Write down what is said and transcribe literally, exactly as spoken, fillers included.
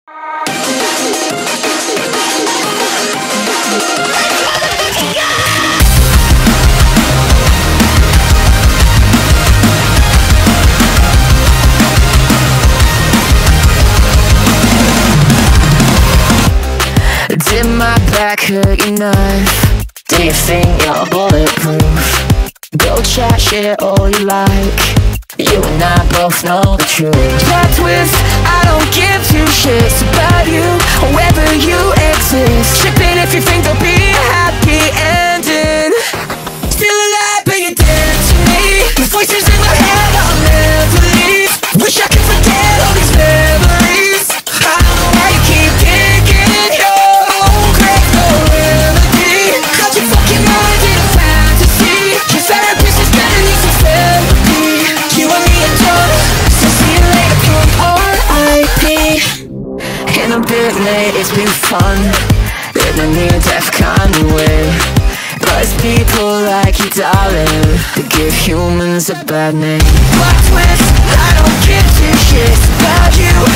Did my back hurt your knife? Do you think you're bulletproof? Go chat shit all you like. You and I both know the truth. Plot twist, I don't give two shits about you, whether you exist. Tripping if you think there'll be a happy ending. Still alive but you're dead to me. The voices in my head I'll never leave. Wish I could forget all these memories. I don't know why you keep digging your own grave, no remedy. Got your fucking mind in a fantasy. Your therapist is gonna need some therapy. You and me are done, so see you later, punk R I P. And a bit late, it's been fun in a near-death kind of way. But it's people like you, darling, that give humans a bad name. Plot twist, I don't give two shits about you,